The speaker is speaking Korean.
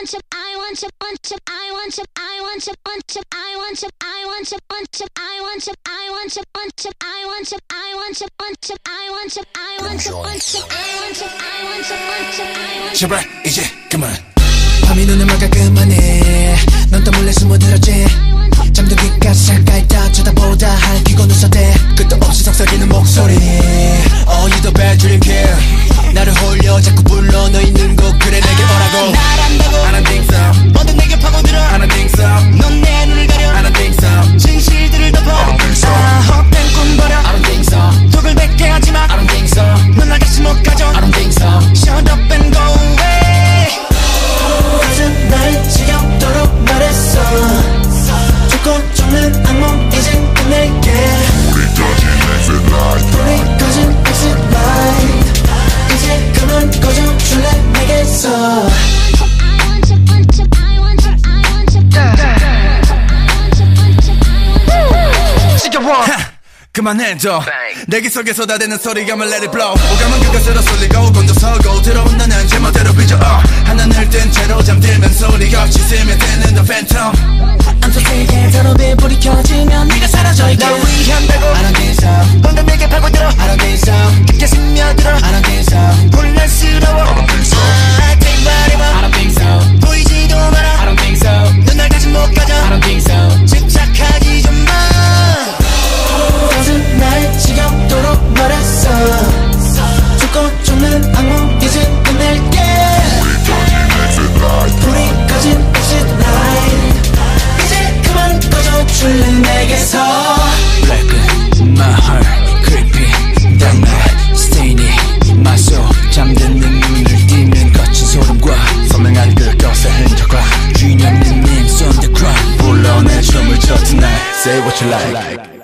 제발 이제 그만. 밤이 눈을 막아 그만해. 넌 또 몰래 숨어들었지. 잠들기까지 잠깐 딱 쳐다보다 할퀴고 웃어대. 끝도 없이 속삭이는 목소리. Oh you the bad dream kid. 나를 홀려 자꾸 불러 너 있는 곳. 그래 내게 오라고. 날 안다고 I don't think so. 먼저 내게 파고들어 I don't think so. 넌 내 눈을 가려 I don't think so. 진실들을 덮어 I don't think so. 헛된 꿈 버려 I don't think so. 독을 뱉게 하지마 I don't think so. 넌 날 다시 못 가져 I don't think so. Shut up and go away. 가진 날 지겹도록 말했어. 죽고 죽는 악몽 이젠 끝낼게. 우리 꺼진 exit light. 이제 그만 꺼져줄래 내게서. 그만해줘. 내기 속에 쏟아대는 소리감을 let it blow. 오감은 그것으로 쏠리고 곤두서고 들어온 나는 제멋대로 빚어. 하늘을 뜬 채로 잠들면 소리가 없이 스며드는 the phantom. I'm so sick 더럽게 불이 켜지면 네가 사라져 있게 날 위한다고 I don't think so. 뭔가 내게 파고들어 I don't think so. 깊게 스며들어 I don't think so. 혼란스러워 I don't think so. Take whatever I don't think so. 보이지도 마라 I don't think so. 넌 날 다시 못 가져 I don't think so. 집착하지 좀 마. 가진 날 지겹도록 말했어. 죽고 죽는 악몽 이젠 끝낼게. 불이 꺼진 exit light. 이제 그만 꺼져줄래 내게서. Blackpink, my heart, creepy, that night, stainy, my soul. 잠드는 눈을 띄면 거친 소름과 선명한 그것의 흔적과 쥐념는 names on the ground. 불러 내 춤을 춰 tonight. Say what you like.